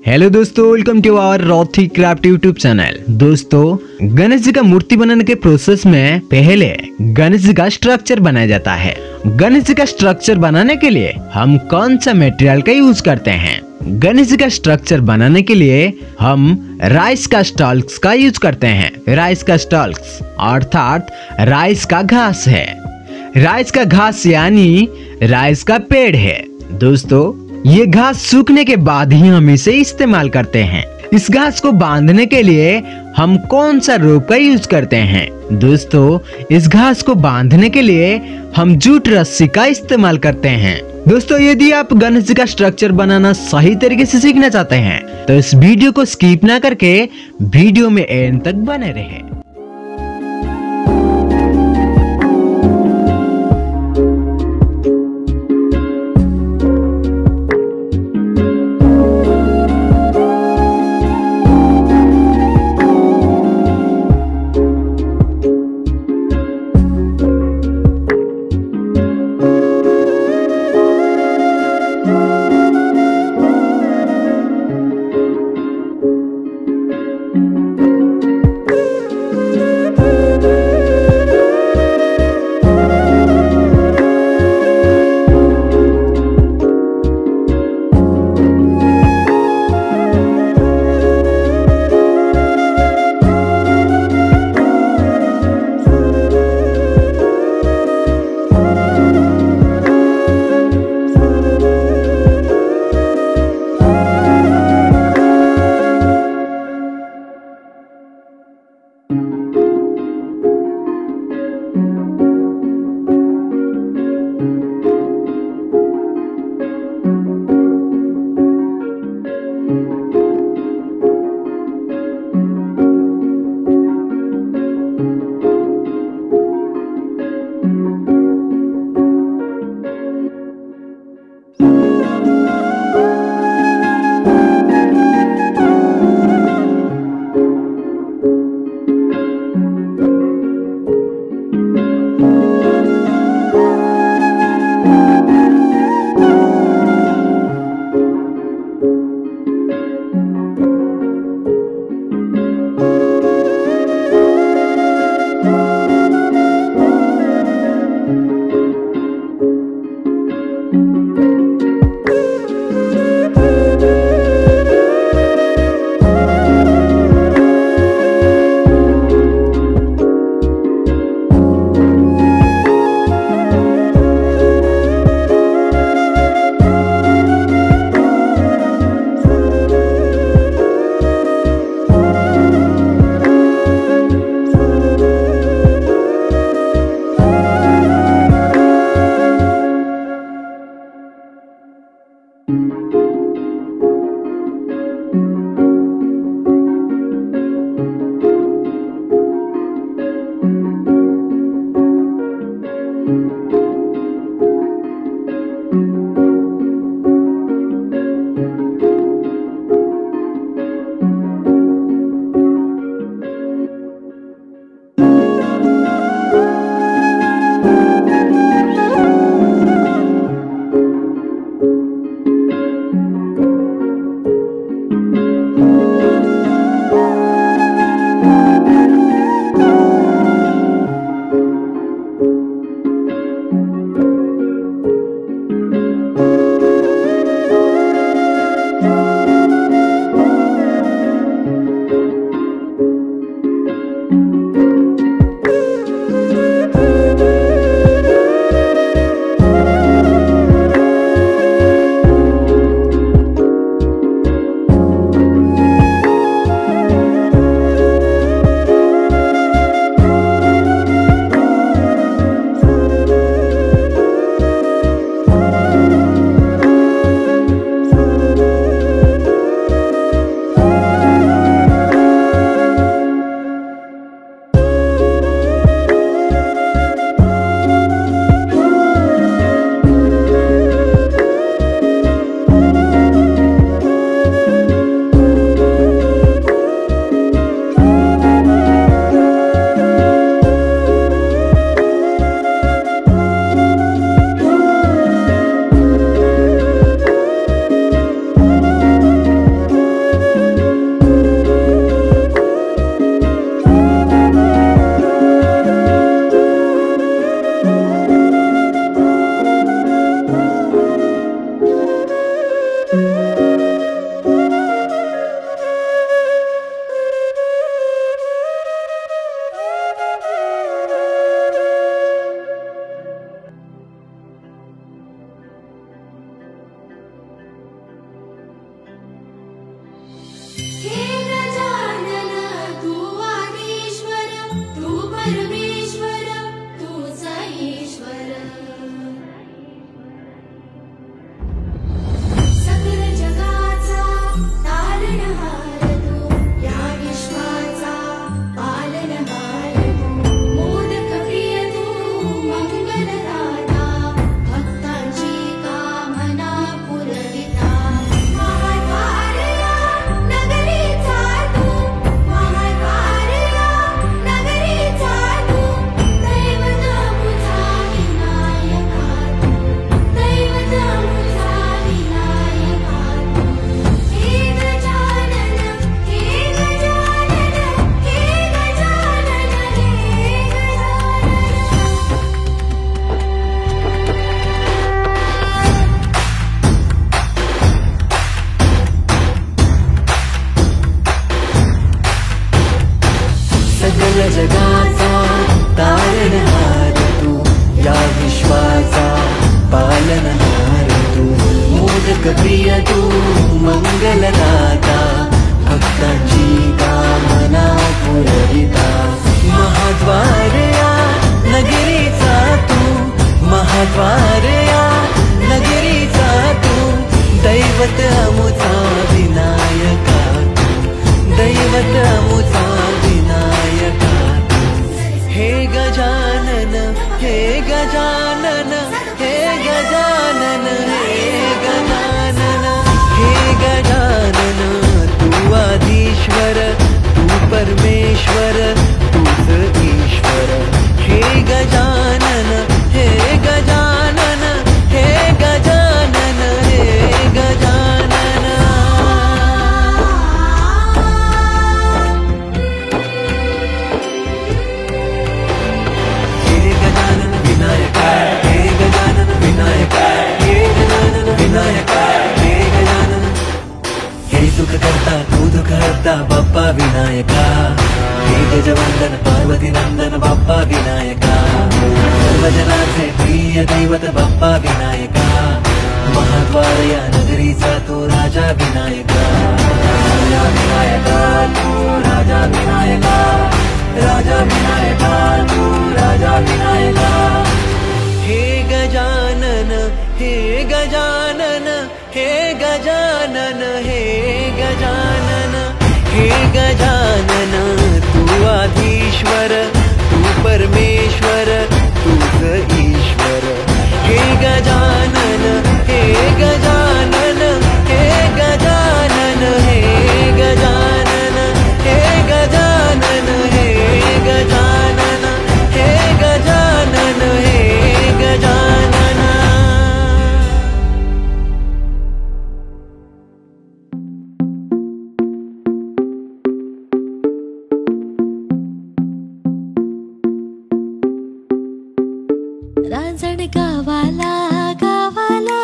Hello दोस्तों, welcome to our रॉथी craft YouTube channel. दोस्तों, गणेश जी का मूर्ति बनाने के प्रोसेस में पहले गणेश जी का स्ट्रक्चर बनाया जाता है। गणेश जी का स्ट्रक्चर बनाने के लिए हम कौन सा मटेरियल का यूज करते हैं? गणेश जी का स्ट्रक्चर बनाने के लिए हम राइस का स्टॉल्क्स का यूज करते हैं। राइस का स्टॉल्क्स अर्थात राइस का घास है। राइस का घास यानी राइस का पेड़ है। दोस्तों, ये घास सूखने के बाद ही हम इसे इस्तेमाल करते हैं। इस घास को बांधने के लिए हम कौन सा रोप का यूज करते हैं? दोस्तों, इस घास को बांधने के लिए हम जूट रस्सी का इस्तेमाल करते हैं। दोस्तों, यदि आप गणेश जी का स्ट्रक्चर बनाना सही तरीके से सीखना चाहते हैं तो इस वीडियो को स्किप ना करके वीडियो में एंड तक बने रहें। जगाचा तारणहार तू, या विश्वाचा पालनहार तू, मोदक प्रिय तू, मंगलदाता, भक्तांची कामना पुरविता, महाद्वार या नगरीचा तू, महाद्वार या नगरीचा तू, दैवत अमुचा विनायका तू, दैवत अमुचा विनायका तू, हे गजानन, हे गजानन, हे गजानन, हे गजानन, हे गजानन, तू आदिश्वर, तू परमेश्वर, तूच ईश्वर, हे गजानन, हे गजानन, हे गजानन, हे गजानन. हे गजानन विनायक, हे गजानन विनायक, हे गजानन विनायक, हे गजानन, हे सुख करता तू दुःख हरता बाप्पा विनायका, हे गजवंदन पार्वती नंदन बाप्पा विनायका, सर्वजनाचे प्रिय दैवत बाप्पा विनायका, महाद्वार या नगरीचा तू राजा विनायका, राजा विनायका तू राजा विनायका, राजा विनायका तू राजा विनायका, हे गजानन, हे गजानन, हे गजानन, हे गजानन, हे गजानन, तू आधीश्वर, तू परमेश्वर, तूच ईश्वर, हे गजानन, हे गजानन, हे गजानन, हे गजानन, हे गजानन, हे गजानन, हे गजानन, हे गजानन. रांजण गावाला गावाला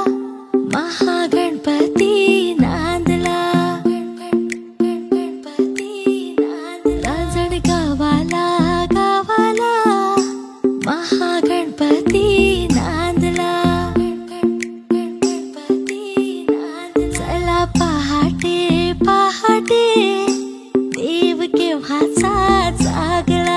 महागणपती नांदला, रांजण गावाला गावाला महागणपती नांदला, चला पहाटे पहाटे देव केव्हाचा जागला.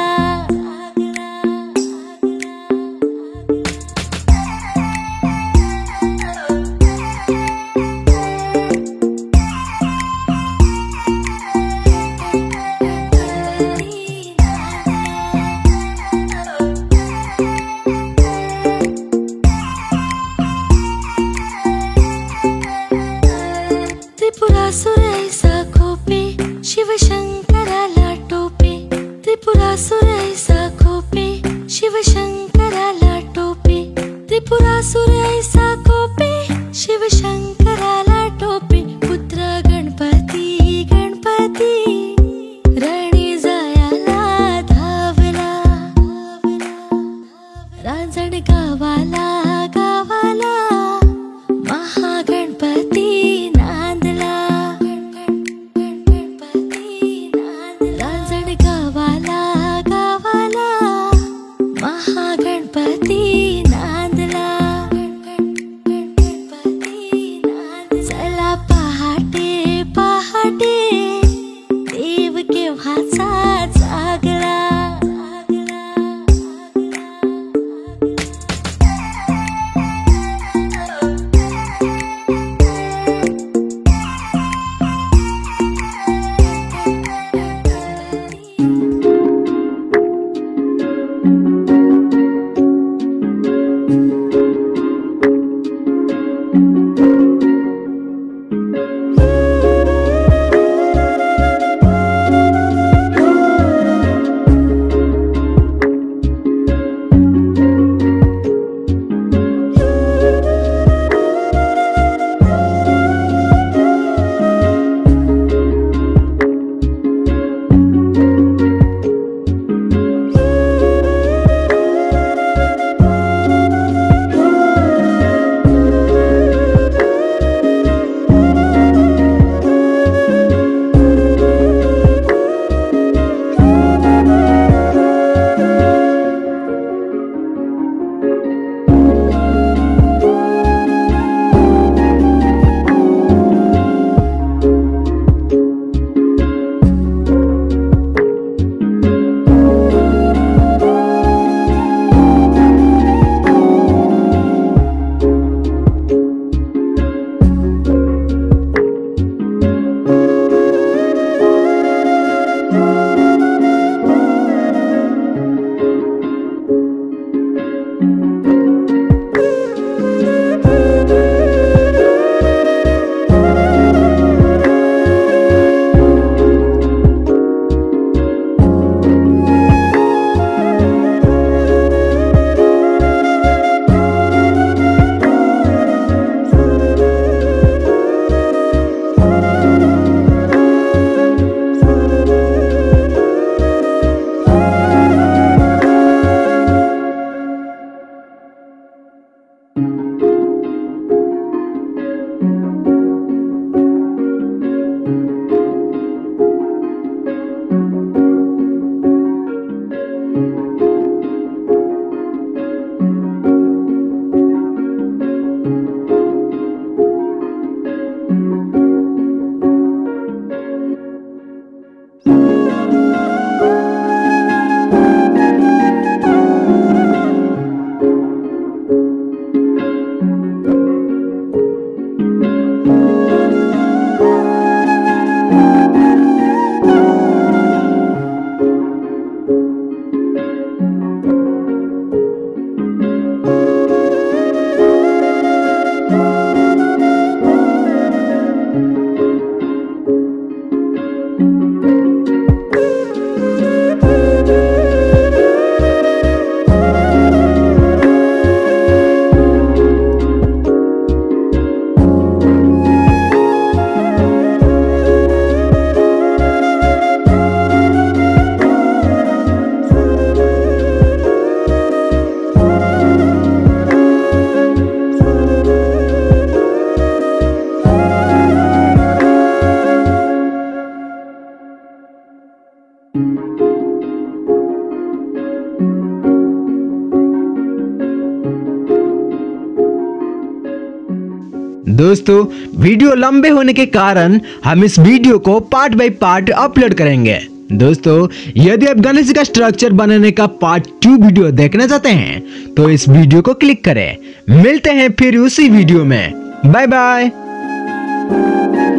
त्रिपुरासुर ऐसा खोपे शिवशंकराला टोपे, त्रिपुरासुर ऐसा खोपे शिवशंकराला टोपे, त्रिपुरासुर ऐसा खोपे शिवशंकराला टोपे, पुत्र गणपती गणपती रणी जायाला धावला, रांजण गावाला गावाला महागणपती नांदला. दोस्तों वीडियो लंबे होने के कारण हम इस वीडियो को पार्ट बाय पार्ट अपलोड करेंगे। दोस्तों यदि आप गणेश जी का स्ट्रक्चर बनाने का पार्ट 2 वीडियो देखना चाहते हैं तो इस वीडियो को क्लिक करें। मिलते हैं फिर उसी वीडियो में। Bye bye.